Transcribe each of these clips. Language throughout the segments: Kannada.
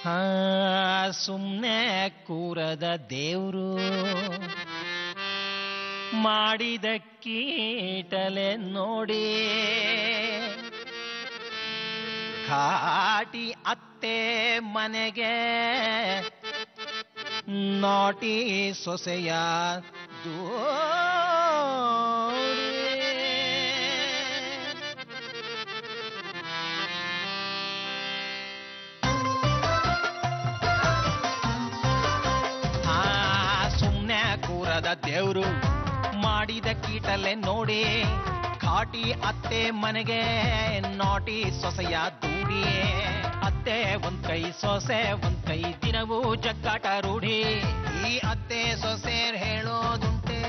ಹಾ ಸುಮ್ನೆ ಕೂರದ ದೇವ್ರು ಮಾಡಿದ ಕೀಟಲೆ ನೋಡಿ ಘಾಟಿ ಅತ್ತೆ ಮನೆಗೆ ನಾಟಿ ಸೊಸೆಯ ಸುಮ್ನೆ ಕೂರದ ದೇವ್ರು ಮಾಡಿದ ಕೀಟಲೆ ನೋಡಿ ಘಾಟಿ ಅತ್ತೆ ಮನೆಗೆ ನಾಟಿ ಸೊಸೆಯ ದೂಡಿ ಅತ್ತೆ ಒಂದ್ ಕೈ ಸೊಸೆ ಒಂದ್ ಕೈ ದಿನವೂ ಜಗ್ಗಾಟ ರೂಢಿ ಈ ಅತ್ತೆ ಸೊಸೆರ್ ಹೇಳೋದುಂಟೆ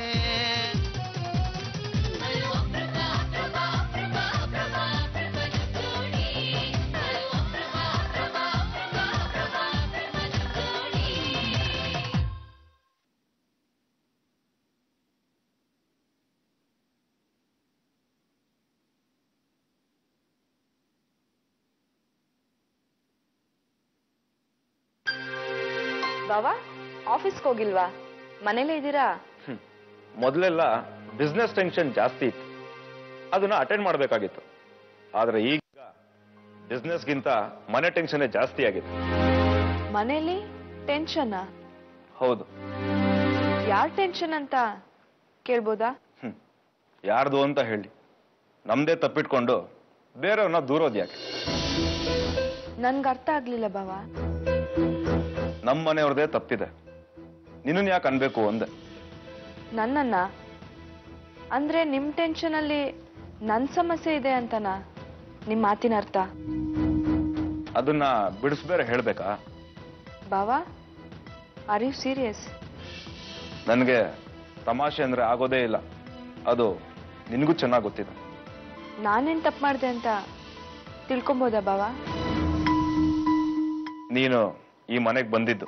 ಬಾವಾ ಆಫೀಸ್ಗೆ ಹೋಗಿಲ್ವಾ ಮನೇಲೇ ಇದ್ದೀರಾ ಮೊದಲೆಲ್ಲ ಬಿಸ್ನೆಸ್ ಟೆನ್ಷನ್ ಜಾಸ್ತಿ ಇತ್ತು ಅದನ್ನ ಅಟೆಂಡ್ ಮಾಡಬೇಕಾಗಿತ್ತು ಆದ್ರೆ ಈಗ ಬಿಸ್ನೆಸ್ಗಿಂತ ಮನೆ ಟೆನ್ಷನ್ ಜಾಸ್ತಿ ಆಗಿದೆ ಮನೇಲಿ ಟೆನ್ಷನ್ ಹೌದು ಯಾರ್ ಟೆನ್ಷನ್ ಅಂತ ಕೇಳ್ಬೋದಾ ಯಾರ್ದು ಅಂತ ಹೇಳಿ ನಮ್ದೇ ತಪ್ಪಿಟ್ಕೊಂಡು ಬೇರೆಯವ್ರನ್ನ ದೂರೋದು ಯಾಕೆ ನನ್ಗೆ ಅರ್ಥ ಆಗ್ಲಿಲ್ಲ ಬಾವಾ ನಮ್ಮ ಮನೆಯವ್ರದೇ ತಪ್ಪಿದೆ ನಿನ್ನ ಯಾಕೆ ಅನ್ಬೇಕು ಅಂದೆ ನನ್ನನ್ನ ಅಂದ್ರೆ ನಿಮ್ ಟೆನ್ಷನ್ ಅಲ್ಲಿ ನನ್ ಸಮಸ್ಯೆ ಇದೆ ಅಂತನಾ ನಿಮ್ ಮಾತಿನ ಅರ್ಥ ಅದನ್ನ ಬಿಡಿಸ್ಬೇರೆ ಹೇಳ್ಬೇಕಾ ಬಾವಾ ಆರ್ ಯು ಸೀರಿಯಸ್ ನನ್ಗೆ ತಮಾಷೆ ಅಂದ್ರೆ ಆಗೋದೇ ಇಲ್ಲ ಅದು ನಿನ್ಗೂ ಚೆನ್ನಾಗಿ ಗೊತ್ತಿದೆ ನಾನೇನ್ ತಪ್ಪು ಮಾಡ್ದೆ ಅಂತ ತಿಳ್ಕೊಬೋದಾ ಬಾವಾ ನೀನು ಈ ಮನೆಗೆ ಬಂದಿದ್ದು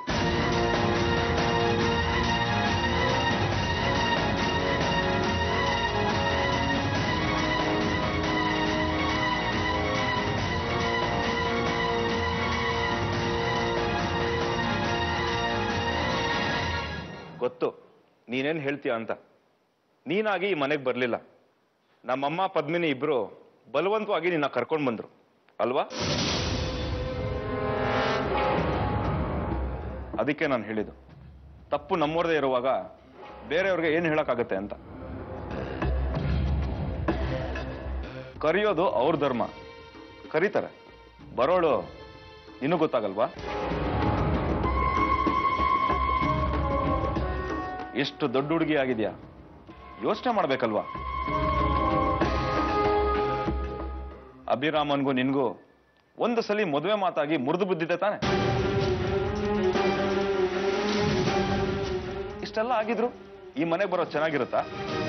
ಗೊತ್ತು ನೀನೇನ್ ಹೇಳ್ತೀಯ ಅಂತ ನೀನಾಗಿ ಈ ಮನೆಗೆ ಬರ್ಲಿಲ್ಲ ನಮ್ಮಮ್ಮ ಪದ್ಮಿನಿ ಇಬ್ರು ಬಲವಂತವಾಗಿ ನಿನ್ನ ಕರ್ಕೊಂಡು ಬಂದ್ರು ಅಲ್ವಾ ಅದಕ್ಕೆ ನಾನು ಹೇಳಿದ್ದು ತಪ್ಪು ನಮ್ಮವ್ರದೇ ಇರುವಾಗ ಬೇರೆಯವ್ರಿಗೆ ಏನ್ ಹೇಳಕ್ಕಾಗತ್ತೆ ಅಂತ ಕರೆಯೋದು ಅವ್ರ ಧರ್ಮ ಕರೀತಾರೆ ಬರೋಳು ಇನ್ನೂ ಗೊತ್ತಾಗಲ್ವಾ ಎಷ್ಟು ದೊಡ್ಡ ಹುಡುಗಿ ಆಗಿದ್ಯಾ ಯೋಚನೆ ಮಾಡ್ಬೇಕಲ್ವಾ ಅಭಿರಾಮನ್ಗೂ ನಿನ್ಗೂ ಒಂದು ಸಲ ಮದುವೆ ಮಾತಾಗಿ ಮುರಿದು ಬಿದ್ದಿದೆ ತಾನೆ ಇಷ್ಟೆಲ್ಲ ಆಗಿದ್ರು ಈ ಮನೆಗೆ ಬರೋದು ಚೆನ್ನಾಗಿರುತ್ತಾ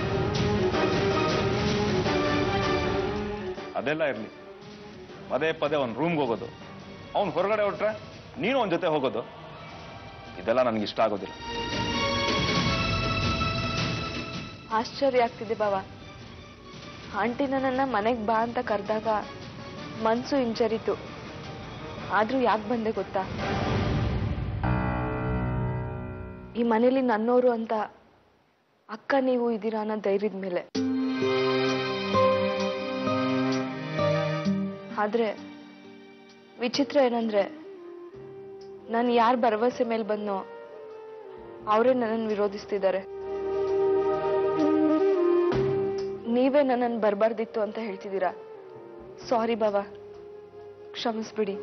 ಅದೆಲ್ಲ ಇರ್ಲಿ ಪದೇ ಪದೇ ಅವ್ನ ರೂಮ್ಗೆ ಹೋಗೋದು ಅವ್ನು ಹೊರಗಡೆ ಹೊರಟ್ರೆ ನೀನು ಅವನ ಜೊತೆ ಹೋಗೋದು ಇದೆಲ್ಲ ನನಗೆ ಇಷ್ಟ ಆಗೋದಿಲ್ಲ ಆಶ್ಚರ್ಯ ಆಗ್ತಿದೆ ಬಾವ ಆಂಟಿ ನನ್ನನ್ನ ಮನೆಗ್ ಬಾ ಅಂತ ಕರೆದಾಗ ಮನ್ಸು ಹಿಂಜರಿತು ಆದ್ರೂ ಯಾಕೆ ಬಂದೆ ಗೊತ್ತಾ ಈ ಮನೇಲಿ ನನ್ನೋರು ಅಂತ ಅಕ್ಕ ನೀವು ಇದ್ದೀರಾ ಅನ್ನೋ ಧೈರ್ಯದ ಮೇಲೆ ಆದ್ರೆ ವಿಚಿತ್ರ ಏನಂದ್ರೆ ನಾನು ಯಾರ ಭರವಸೆ ಮೇಲೆ ಬಂದೋ ಅವರೇ ನನ್ನನ್ನು ವಿರೋಧಿಸ್ತಿದ್ದಾರೆ ನೀವೇ ನನ್ನನ್ನು ಬರಬಾರ್ದಿತ್ತು ಅಂತ ಹೇಳ್ತಿದ್ದೀರಾ ಸಾರಿ ಬಾಬಾ ಕ್ಷಮಿಸ್ಬಿಡಿ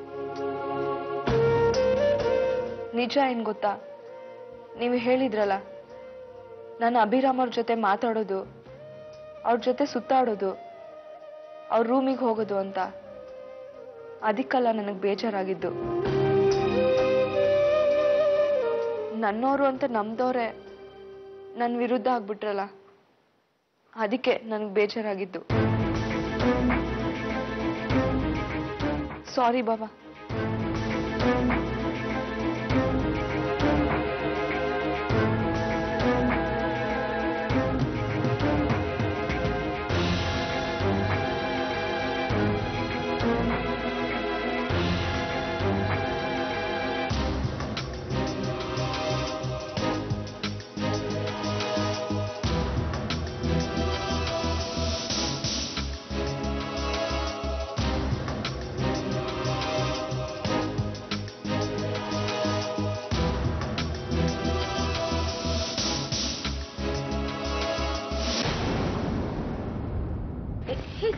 ನಿಜ ಏನ್ ಗೊತ್ತಾ ನೀವು ಹೇಳಿದ್ರಲ್ಲ ನಾನು ಅಭಿರಾಮ್ ಅವ್ರ ಜೊತೆ ಮಾತಾಡೋದು ಅವ್ರ ಜೊತೆ ಸುತ್ತಾಡೋದು ಅವ್ರ ರೂಮಿಗೆ ಹೋಗೋದು ಅಂತ ಅದಕ್ಕಲ್ಲ ನನಗೆ ಬೇಜಾರಾಗಿದ್ದು ನನ್ನೋರು ಅಂತ ನಮ್ದವ್ರೆ ನನ್ನ ವಿರುದ್ಧ ಆಗ್ಬಿಟ್ರಲ್ಲ ಅದಕ್ಕೆ ನನಗೆ ಬೇಜಾರಾಗಿದ್ದು ಸಾರಿ ಬಾಬಾ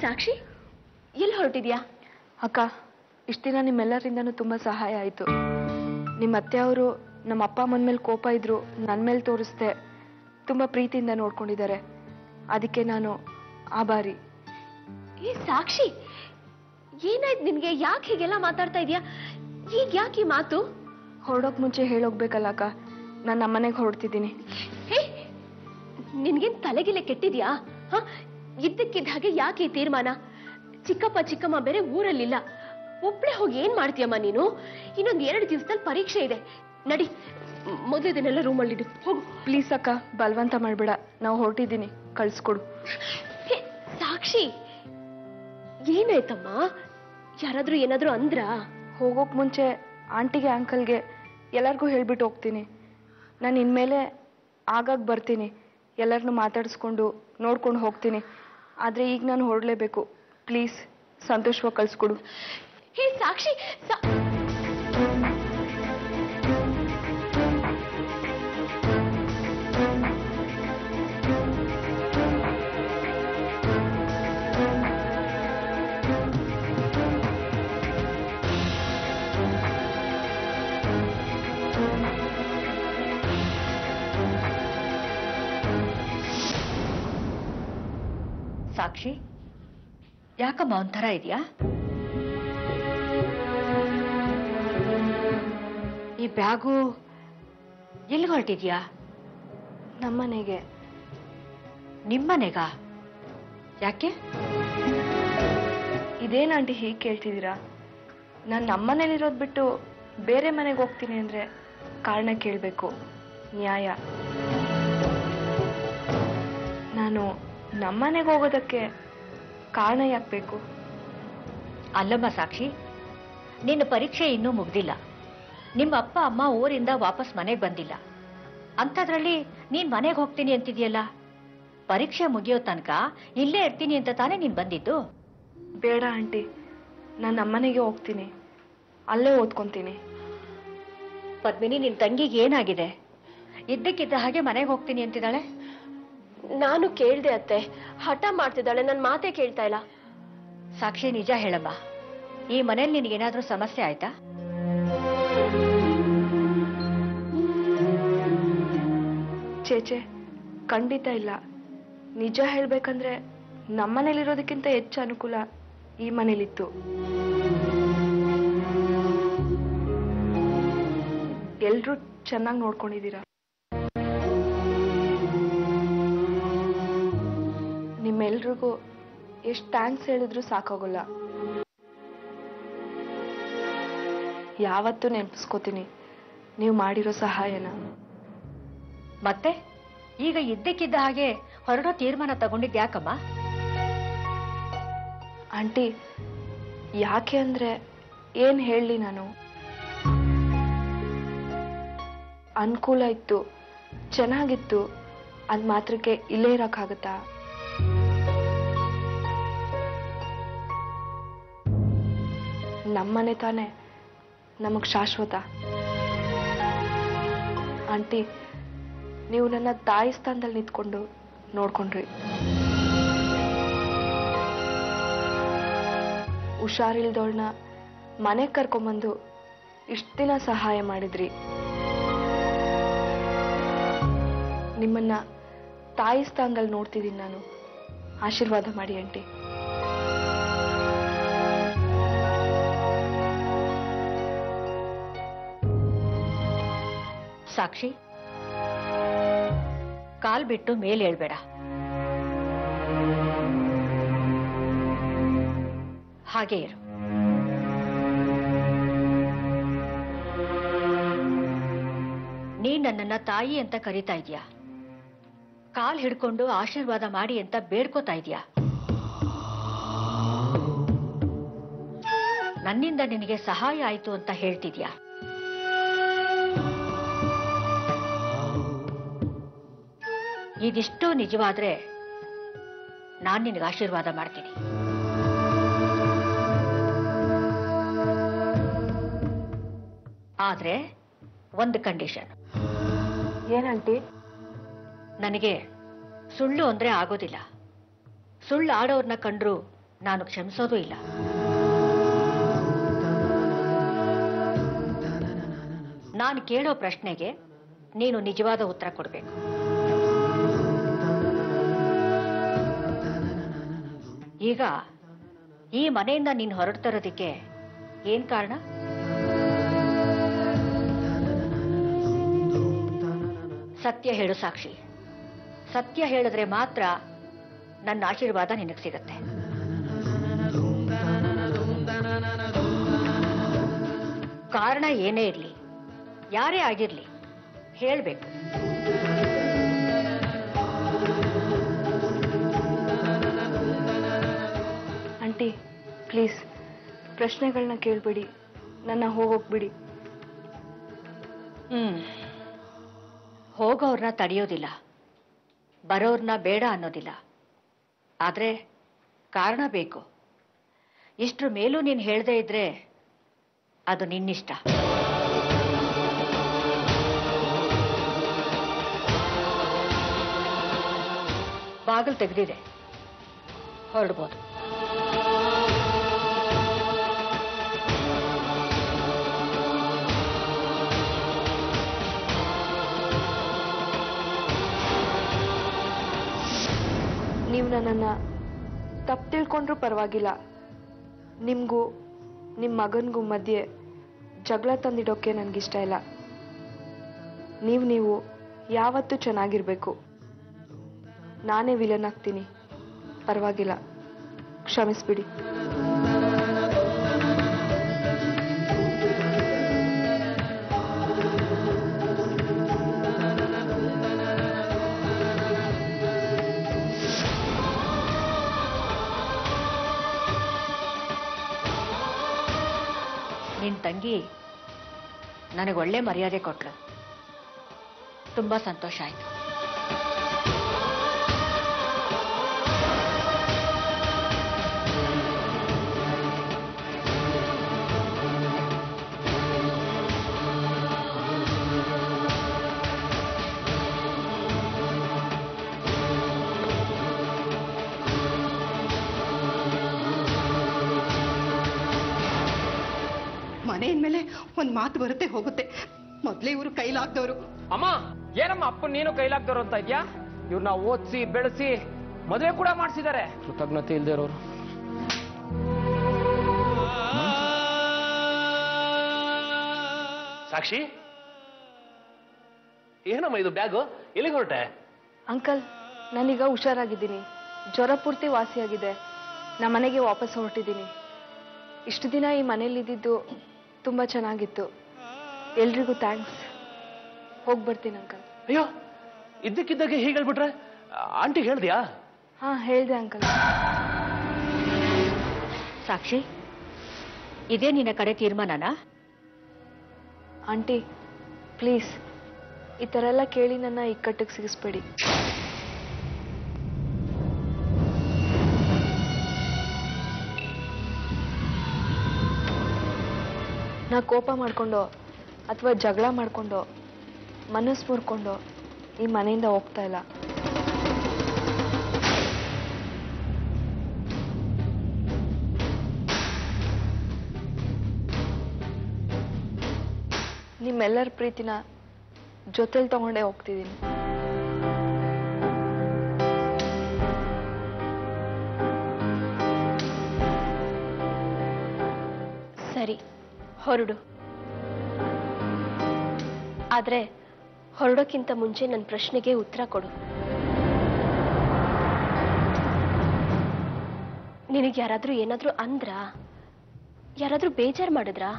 ಸಾಕ್ಷಿ, ಎಲ್ಲಿ ಹೊರಟಿದ್ಯಾ? ಅಕ್ಕ, ಇಷ್ಟು ದಿನ ನಿಮ್ಮೆಲ್ಲರಿಂದನೂ ತುಂಬ ಸಹಾಯ ಆಯಿತು. ನಿಮ್ಮ ಅತ್ತೆಯವರು ನಮ್ಮ ಅಪ್ಪ ಅಮ್ಮನ ಮೇಲೆ ಕೋಪ ಇದ್ರು ನನ್ನ ಮೇಲೆ ತೋರಿಸ್ದೆ ತುಂಬ ಪ್ರೀತಿಯಿಂದ ನೋಡ್ಕೊಂಡಿದ್ದಾರೆ. ಅದಕ್ಕೆ ನಾನು ಆಭಾರಿ. ಏ ಸಾಕ್ಷಿ, ಏನಾಯ್ತು ನಿನ್ಗೆ? ಯಾಕೆ ಹೀಗೆಲ್ಲ ಮಾತಾಡ್ತಾ ಇದೀಯಾ? ಈಗ ಯಾಕೆ ಈ ಮಾತು? ಹೊರಡೋಕ್ ಮುಂಚೆ ಹೇಳೋಗ್ಬೇಕಲ್ಲ ಅಕ್ಕ, ನಾನು ನಮ್ಮನೆಗೆ ಹೊರಡ್ತಿದ್ದೀನಿ. ಹೇ, ನಿನ್ಗೇನ್ ತಲೆಗಿಲೆ ಕೆಟ್ಟಿದ್ಯಾ? ಇದ್ದಕ್ಕಿದ್ದ ಹಾಗೆ ಯಾಕೆ ಈ ತೀರ್ಮಾನ? ಚಿಕ್ಕಪ್ಪ ಚಿಕ್ಕಮ್ಮ ಬೇರೆ ಊರಲ್ಲಿಲ್ಲ, ಒಬ್ಳೆ ಹೋಗಿ ಏನ್ ಮಾಡ್ತೀಯಮ್ಮ ನೀನು? ಇನ್ನೊಂದ್ 2 ದಿವಸದಲ್ಲಿ ಪರೀಕ್ಷೆ ಇದೆ. ನಡಿ, ಮೊದಲು ಇದನ್ನೆಲ್ಲ ರೂಮಲ್ಲಿಡು, ಹೋಗು. ಪ್ಲೀಸ್ ಅಕ್ಕ, ಬಲವಂತ ಮಾಡ್ಬೇಡ, ನಾವು ಹೊರಟಿದ್ದೀನಿ, ಕಳ್ಸ್ಕೊಡು. ಹೇ ಸಾಕ್ಷಿ, ಏನಾಯ್ತಮ್ಮ? ಯಾರಾದ್ರೂ ಏನಾದ್ರೂ ಅಂದ್ರಾ? ಹೋಗೋಕ್ ಮುಂಚೆ ಆಂಟಿಗೆ ಅಂಕಲ್ಗೆ ಎಲ್ಲರಿಗೂ ಹೇಳ್ಬಿಟ್ಟು ಹೋಗ್ತೀನಿ. ನಾನು ಇನ್ಮೇಲೆ ಆಗಾಗ ಬರ್ತೀನಿ, ಎಲ್ಲರನ್ನೂ ಮಾತಾಡಿಸ್ಕೊಂಡು ನೋಡ್ಕೊಂಡು ಹೋಗ್ತೀನಿ. ಆದರೆ ಈಗ ನಾನು ಹೊರಡಲೇಬೇಕು. ಪ್ಲೀಸ್ ಸಂತೋಷವಾಗಿ ಕಳಿಸ್ಕೊಡು. ಹೇ ಸಾಕ್ಷಿ, ಸಾಕ್ಷಿ, ಯಾಕಮ್ಮ ಒಂಥರ ಇದೆಯಾ? ಈ ಬ್ಯಾಗು ಎಲ್ಲಿ ಹೊರಟಿದ್ಯಾ? ನಮ್ಮನೆಗೆ. ನಿಮ್ಮನೆಗ? ಯಾಕೆ? ಇದೇನು ಆಂಟಿ ಹೀಗೆ ಕೇಳ್ತಿದ್ದೀರಾ? ನಾನು ನಮ್ಮನೇಲಿರೋದು ಬಿಟ್ಟು ಬೇರೆ ಮನೆಗೆ ಹೋಗ್ತೀನಿ ಅಂದರೆ ಕಾರಣ ಕೇಳಬೇಕು, ನ್ಯಾಯ. ನಾನು ನಮ್ಮನೆಗೆ ಹೋಗೋದಕ್ಕೆ ಕಾರಣ ಯಾಕೆ ಬೇಕು? ಅಲ್ಲಮ್ಮ ಸಾಕ್ಷಿ, ನಿನ್ನ ಪರೀಕ್ಷೆ ಇನ್ನೂ ಮುಗ್ದಿಲ್ಲ. ನಿಮ್ಮ ಅಪ್ಪ ಅಮ್ಮ ಊರಿಂದ ವಾಪಸ್ ಮನೆಗೆ ಬಂದಿಲ್ಲ. ಅಂಥದ್ರಲ್ಲಿ ನೀನ್ ಮನೆಗೆ ಹೋಗ್ತೀನಿ ಅಂತಿದ್ಯಲ್ಲ, ಪರೀಕ್ಷೆ ಮುಗಿಯೋ ತನಕ ಇಲ್ಲೇ ಇರ್ತೀನಿ ಅಂತ ತಾನೇ ನೀನ್ ಬಂದಿದ್ದು? ಬೇಡ ಆಂಟಿ, ನಾನು ನಮ್ಮನೆಗೆ ಹೋಗ್ತೀನಿ, ಅಲ್ಲೇ ಓದ್ಕೊಂತೀನಿ. ಪದ್ಮಿನಿ, ನಿನ್ ತಂಗಿಗೆ ಏನಾಗಿದೆ? ಇದ್ದಕ್ಕಿದ್ದ ಹಾಗೆ ಮನೆಗೆ ಹೋಗ್ತೀನಿ ಅಂತಿದ್ದಾಳೆ. ನಾನು ಕೇಳ್ದೆ ಅತ್ತೆ, ಹಠ ಮಾಡ್ತಿದ್ದಾಳೆ, ನನ್ ಮಾತೇ ಕೇಳ್ತಾ ಇಲ್ಲ. ಸಾಕ್ಷಿ, ನಿಜ ಹೇಳಮ್ಮ, ಈ ಮನೇಲಿ ನಿನಗೇನಾದ್ರೂ ಸಮಸ್ಯೆ ಆಯ್ತಾ? ಚೇಚೆ, ಖಂಡಿತ ಇಲ್ಲ. ನಿಜ ಹೇಳ್ಬೇಕಂದ್ರೆ ನಮ್ಮನೇಲಿರೋದಕ್ಕಿಂತ ಹೆಚ್ಚು ಅನುಕೂಲ ಈ ಮನೇಲಿತ್ತು. ಎಲ್ರೂ ಚೆನ್ನಾಗಿ ನೋಡ್ಕೊಂಡಿದ್ದೀರಾ. ನಿಮ್ಮೆಲ್ರಿಗೂ ಎಷ್ಟು ಥ್ಯಾಂಕ್ಸ್ ಹೇಳಿದ್ರು ಸಾಕಾಗೋಲ್ಲ. ಯಾವತ್ತೂ ನೆನಪಿಸ್ಕೋತೀನಿ ನೀವು ಮಾಡಿರೋ ಸಹಾಯನ. ಮತ್ತೆ ಈಗ ಇದ್ದಕ್ಕಿದ್ದ ಹಾಗೆ ಹೊರಡೋ ತೀರ್ಮಾನ ತಗೊಂಡಿದ್ ಯಾಕಮ್ಮ? ಆಂಟಿ, ಯಾಕೆ ಅಂದ್ರೆ ಏನ್ ಹೇಳಲಿ ನಾನು? ಅನುಕೂಲ ಇತ್ತು, ಚೆನ್ನಾಗಿತ್ತು, ಅದ್ ಮಾತ್ರಕ್ಕೆ ಇಲ್ಲೇ ಇರಕ್ಕಾಗತ್ತಾ? ನಮ್ಮನೆ ತಾನೆ ನಮಗ್ ಶಾಶ್ವತ. ಆಂಟಿ, ನೀವು ನನ್ನ ತಾಯಿ ಸ್ಥಾನದಲ್ಲಿ ನಿಂತ್ಕೊಂಡು ನೋಡ್ಕೊಂಡ್ರಿ. ಹುಷಾರಿಲ್ದವಳನ್ನ ಮನೆಗೆ ಕರ್ಕೊಂಬಂದು ಇಷ್ಟು ದಿನ ಸಹಾಯ ಮಾಡಿದ್ರಿ. ನಿಮ್ಮನ್ನ ತಾಯಿ ಸ್ಥಾನದಲ್ಲಿ ನೋಡ್ತಿದ್ದೀನಿ ನಾನು. ಆಶೀರ್ವಾದ ಮಾಡಿ ಆಂಟಿ. ಸಾಕ್ಷಿ, ಕಾಲ್ ಬಿಟ್ಟು ಮೇಲೆ ಹೇಳ್ಬೇಡ. ಹಾಗೆ ಇರು. ನೀ ನನ್ನನ್ನ ತಾಯಿ ಅಂತ ಕರೀತಾ ಇದೀಯಾ, ಕಾಲ್ ಹಿಡ್ಕೊಂಡು ಆಶೀರ್ವಾದ ಮಾಡಿ ಅಂತ ಬೇಡ್ಕೋತಾ ಇದೀಯಾ. ನನ್ನಿಂದ ನಿನಗೆ ಸಹಾಯ ಆಯ್ತು ಅಂತ ಹೇಳ್ತಿದ್ಯಾ. ಇದಿಷ್ಟು ನಿಜವಾದ್ರೆ ನಾನ್ ನಿನಗೆ ಆಶೀರ್ವಾದ ಮಾಡ್ತೀನಿ. ಆದ್ರೆ ಒಂದು ಕಂಡೀಷನ್. ಏನಂಟಿ? ನನಗೆ ಸುಳ್ಳು ಅಂದ್ರೆ ಆಗೋದಿಲ್ಲ. ಸುಳ್ಳು ಆಡೋರ್ನ ಕಂಡ್ರು ನಾನು ಕ್ಷಮಿಸೋದು ಇಲ್ಲ. ನಾನು ಕೇಳೋ ಪ್ರಶ್ನೆಗೆ ನೀನು ನಿಜವಾದ ಉತ್ತರ ಕೊಡಬೇಕು. ಈಗ ಈ ಮನೆಯಿಂದ ನೀನು ಹೊರಡ್ತಿರೋದಕ್ಕೆ ಏನ್ ಕಾರಣ? ಸತ್ಯ ಹೇಳು ಸಾಕ್ಷಿ. ಸತ್ಯ ಹೇಳಿದ್ರೆ ಮಾತ್ರ ನನ್ನ ಆಶೀರ್ವಾದ ನಿನಗೆ ಸಿಗತ್ತೆ. ಕಾರಣ ಏನೇ ಇರಲಿ, ಯಾರೇ ಆಗಿರ್ಲಿ, ಹೇಳ್ಬೇಕು. ಆಂಟಿ ಪ್ಲೀಸ್ ಪ್ರಶ್ನೆಗಳನ್ನ ಕೇಳಬೇಡಿ, ನನ್ನ ಹೋಗೋಗ್ಬಿಡಿ. ಹೋಗೋರ್ನ ತಡೆಯೋದಿಲ್ಲ, ಬರೋರ್ನ ಬೇಡ ಅನ್ನೋದಿಲ್ಲ. ಆದ್ರೆ ಕಾರಣ ಬೇಕು. ಇಷ್ಟ್ರ ಮೇಲೂ ನೀನು ಹೇಳ್ದೇ ಇದ್ರೆ ಅದು ನಿನ್ನಿಷ್ಟ. ಬಾಗಿಲು ತೆಗೆದಿದೆ, ಹೊರಡ್ಬೋದು. ನೀವು ನನ್ನನ್ನು ತಪ್ಪು ತಿಳ್ಕೊಂಡ್ರೂ ಪರವಾಗಿಲ್ಲ. ನಿಮಗೂ ನಿಮ್ಮ ಮಗನಿಗೂ ಮಧ್ಯೆ ಜಗಳ ತಂದಿಡೋಕ್ಕೆ ನನಗಿಷ್ಟ ಇಲ್ಲ. ನೀವು ಯಾವತ್ತೂ ಚೆನ್ನಾಗಿರ್ಬೇಕು. ನಾನೇ ವಿಲನ್ ಆಗ್ತೀನಿ, ಪರವಾಗಿಲ್ಲ, ಕ್ಷಮಿಸ್ಬಿಡಿ. ನಿನ್ ತಂಗಿ ನನಗೊಳ್ಳೆ ಮರ್ಯಾದೆ ಕೊಟ್ಲು. ತುಂಬಾ ಸಂತೋಷ ಆಯ್ತು. ಮನೆ ಅಂದ್ಮೇಲೆ ಒಂದ್ ಮಾತು ಬರುತ್ತೆ ಹೋಗುತ್ತೆ. ಮೊದ್ಲೇ ಇವರು ಕೈಲಾಗ್ದವ್ರು. ಅಮ್ಮ, ಏನಮ್ಮ ಅಪ್ಪನ್ ನೀನು ಕೈಲಾಗ್ದವ್ರು ಅಂತ ಇದ್ಯಾ? ಇವ್ರನ್ನ ಓದಿಸಿ ಬೆಳೆಸಿ ಮದುವೆ ಕೂಡ ಮಾಡಿಸಿದ್ದಾರೆ. ಕೃತಜ್ಞತೆ ಇಲ್ದೇ ಇರೋರು. ಸಾಕ್ಷಿ, ಏನಮ್ಮ ಇದು ಬ್ಯಾಗು? ಎಲ್ಲಿಗೆ ಹೊರಟೆ? ಅಂಕಲ್, ನಾನೀಗ ಹುಷಾರಾಗಿದ್ದೀನಿ. ಜ್ವರ ಪೂರ್ತಿ ವಾಸಿಯಾಗಿದೆ. ನಮ್ಮ ಮನೆಗೆ ವಾಪಸ್ ಹೊರಟಿದ್ದೀನಿ. ಇಷ್ಟು ದಿನ ಈ ಮನೇಲಿದ್ದು ತುಂಬ ಚೆನ್ನಾಗಿತ್ತು. ಎಲ್ರಿಗೂ ಥ್ಯಾಂಕ್ಸ್. ಹೋಗಿ ಬರ್ತೀನಿ ಅಂಕಲ್. ಅಯ್ಯೋ, ಇದ್ದಕ್ಕಿದ್ದಾಗೆ ಹೀಗೆ ಹೇಳ್ಬಿಟ್ರೆ? ಆಂಟಿ ಹೇಳ್ದ್ಯಾ? ಹಾಂ, ಹೇಳಿದೆ ಅಂಕಲ್. ಸಾಕ್ಷಿ, ಇದೇ ನಿನ್ನ ಕಡೆ ತೀರ್ಮಾನನಾ? ಆಂಟಿ ಪ್ಲೀಸ್, ಈ ಥರ ಎಲ್ಲ ಕೇಳಿ ನನ್ನ ಇಕ್ಕಟ್ಟಿಗೆ ಸಿಗಿಸ್ಬೇಡಿ. ನಾ ಕೋಪ ಮಾಡ್ಕೊಂಡು ಅಥವಾ ಜಗಳ ಮಾಡ್ಕೊಂಡು ಮನಸ್ಸು ಮುರ್ಕೊಂಡು ಈ ಮನೆಯಿಂದ ಹೋಗ್ತಾ ಇಲ್ಲ. ನಿಮ್ಮೆಲ್ಲರ ಪ್ರೀತಿನ ಜೊತೆಲಿ ತಗೊಂಡೇ ಹೋಗ್ತಿದ್ದೀನಿ. ಸರಿ, ಹೊರಡು. ಆದ್ರೆ ಹೊರಡೋಕ್ಕಿಂತ ಮುಂಚೆ ನನ್ನ ಪ್ರಶ್ನೆಗೆ ಉತ್ತರ ಕೊಡು. ನಿನಗೆ ಯಾರಾದ್ರೂ ಏನಾದ್ರೂ ಅಂದ್ರಾ? ಯಾರಾದ್ರೂ ಬೇಜಾರು ಮಾಡಿದ್ರಾ?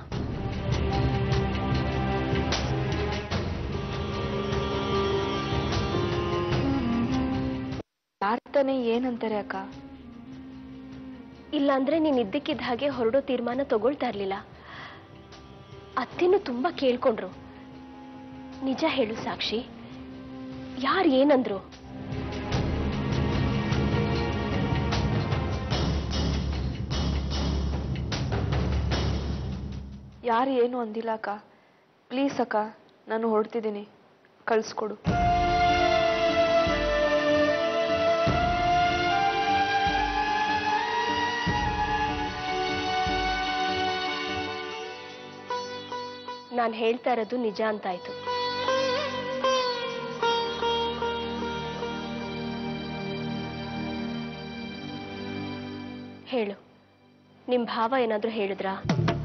ಯಾರ್ತಾನೆ ಏನಂತಾರೆ ಅಕ್ಕ? ಇಲ್ಲಾಂದ್ರೆ ನೀನ್ ಇದ್ದಕ್ಕಿದ್ದ ಹಾಗೆ ಹೊರಡೋ ತೀರ್ಮಾನ ತಗೊಳ್ತಾ ಇರ್ಲಿಲ್ಲ. ಅತ್ತೆನೂ ತುಂಬಾ ಕೇಳ್ಕೊಂಡ್ರು. ನಿಜ ಹೇಳು ಸಾಕ್ಷಿ, ಯಾರು ಏನಂದ್ರು? ಯಾರು ಏನು ಅಂದಿಲ್ಲ ಅಕ್ಕ. ಪ್ಲೀಸ್ ಅಕ್ಕ, ನಾನು ಹೊರಡ್ತಿದ್ದೀನಿ, ಕಳಿಸ್ಕೊಡು. ನಾನು ಹೇಳ್ತಾ ಇರೋದು ನಿಜ ಅಂತಾಯ್ತು. ಹೇಳು, ನಿಮ್ ಭಾವ ಏನಾದ್ರೂ ಹೇಳಿದ್ರಾ?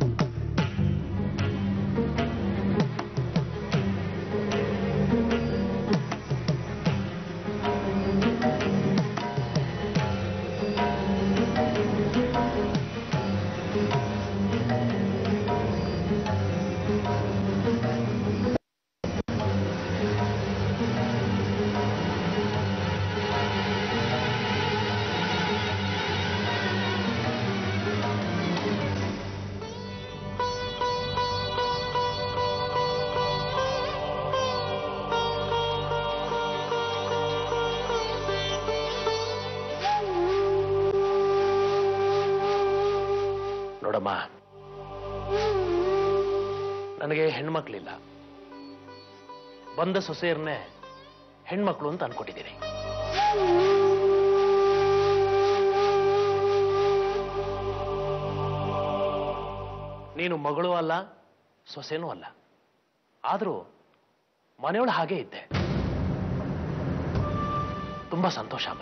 ನೋಡಮ್ಮ, ನನಗೆ ಹೆಣ್ಮಕ್ಳಿಲ್ಲ. ಬಂದ ಸೊಸೆಯರ್ನೇ ಹೆಣ್ಮಕ್ಳು ಅಂತ ಅನ್ಕೊಟ್ಟಿದ್ದೀನಿ. ನೀನು ಮಗಳು ಅಲ್ಲ, ಸೊಸೆನೂ ಅಲ್ಲ. ಆದರೂ ಮನೆಯೊಳ ಹಾಗೆ ಇದ್ದೆ. ತುಂಬಾ ಸಂತೋಷ ಅಮ್ಮ.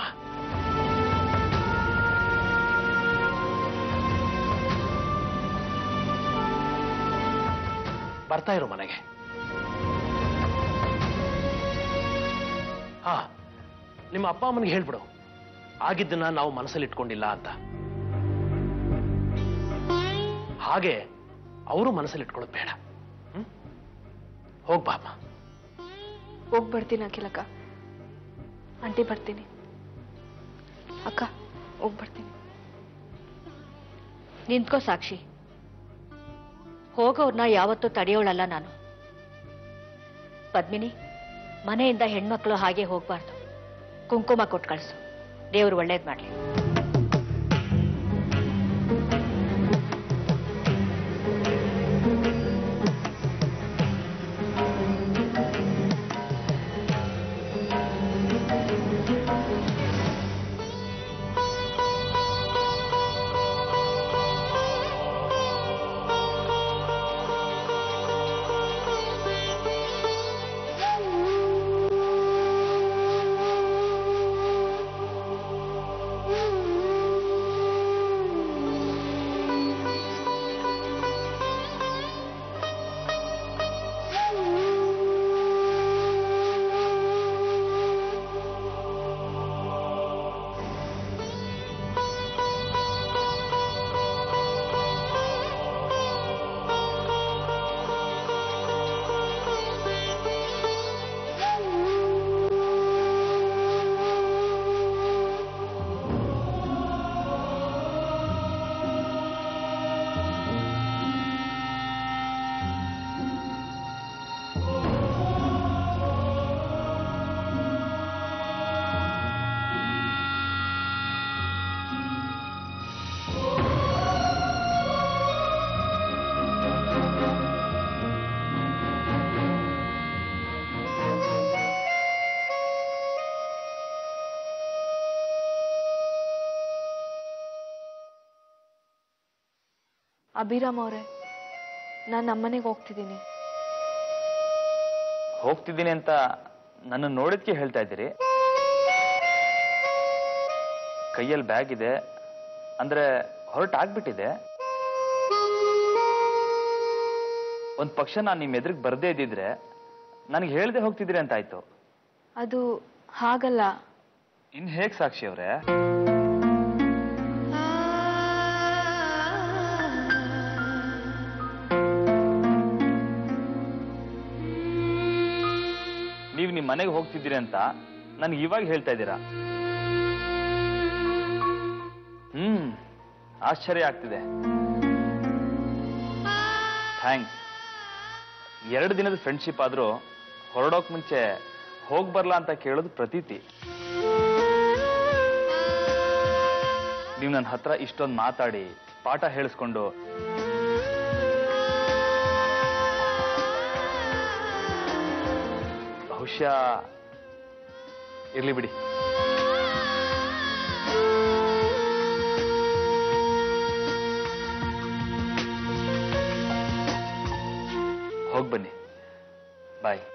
ಬರ್ತಾ ಇರು ಮನೆಗೆ. ಹಾ, ನಿಮ್ಮ ಅಪ್ಪ ಅಮ್ಮನಿಗೆ ಹೇಳ್ಬಿಡು, ಆಗಿದ್ದನ್ನ ನಾವು ಮನಸ್ಸಲ್ಲಿ ಇಟ್ಕೊಂಡಿಲ್ಲ ಅಂತ. ಹಾಗೆ ಅವರು ಮನಸ್ಸಲ್ಲಿ ಇಟ್ಕೊಳ್ಳೋದು ಬೇಡ. ಹೋಗ್ಬಾ ಅಮ್ಮ. ಹೋಗಿ ಬರ್ತೀನಿ ಅಖಿಲಕ್ಕ. ಆಂಟಿ ಬರ್ತೀನಿ. ಅಕ್ಕ ಹೋಗಿ ಬರ್ತೀನಿ. ನಿಂತ್ಕೋ ಸಾಕ್ಷಿ. ಹೋಗೋರ್ನ ಯಾವತ್ತೂ ತಡೆಯೋಳಲ್ಲ ನಾನು. ಪದ್ಮಿನಿ, ಮನೆಯಿಂದ ಹೆಣ್ಮಕ್ಳು ಹಾಗೆ ಹೋಗ್ಬಾರ್ದು. ಕುಂಕುಮ ಕೊಟ್ಟು ಕಳಿಸು. ದೇವ್ರು ಒಳ್ಳೇದ್ ಮಾಡ್ಲಿ. ಅಭಿರಾಮ್ ಅವರೇ, ನಾನು ನಮ್ಮನೆಗೆ ಹೋಗ್ತಿದ್ದೀನಿ. ಹೋಗ್ತಿದ್ದೀನಿ ಅಂತ ನನ್ನ ನೋಡಿದ್ಕೆ ಹೇಳ್ತಾ ಇದ್ದೀರಿ? ಕೈಯಲ್ಲಿ ಬ್ಯಾಗ್ ಇದೆ ಅಂದ್ರೆ ಹೊರಟಾಗ್ಬಿಟ್ಟಿದೆ. ಒಂದ್ ಪಕ್ಷ ನಾನು ನಿಮ್ಮ ಎದುರಿಗೆ ಬರ್ದೇ ಇದ್ದಿದ್ರೆ ನನಗೆ ಹೇಳ್ದೆ ಹೋಗ್ತಿದ್ರಿ ಅಂತ ಆಯ್ತು. ಅದು ಹಾಗಲ್ಲ. ಇನ್ ಹೇಗ್ ಸಾಕ್ಷಿ ಅವ್ರೆ? ನೀವು ನಿಮ್ಮ ಮನೆಗೆ ಹೋಗ್ತಿದ್ದೀರಿ ಅಂತ ನನ್ಗೆ ಇವಾಗ ಹೇಳ್ತಾ ಇದ್ದೀರಾ? ಆಶ್ಚರ್ಯ ಆಗ್ತಿದೆ. ಥ್ಯಾಂಕ್ಸ್. 2 ದಿನದ ಫ್ರೆಂಡ್ಶಿಪ್ ಆದ್ರೂ ಹೊರಡೋಕ್ ಮುಂಚೆ ಹೋಗ್ ಬರ್ಲಾ ಅಂತ ಕೇಳೋದು ಪ್ರತೀತಿ. ನೀವು ನನ್ನ ಹತ್ರ ಇಷ್ಟೊಂದು ಮಾತಾಡಿ ಪಾಠ ಹೇಳಿಸ್ಕೊಂಡು ಬಹುಶಃ ಇರ್ಲಿ ಬಿಡಿ. ಹೋಗಿ ಬನ್ನಿ. ಬಾಯ್.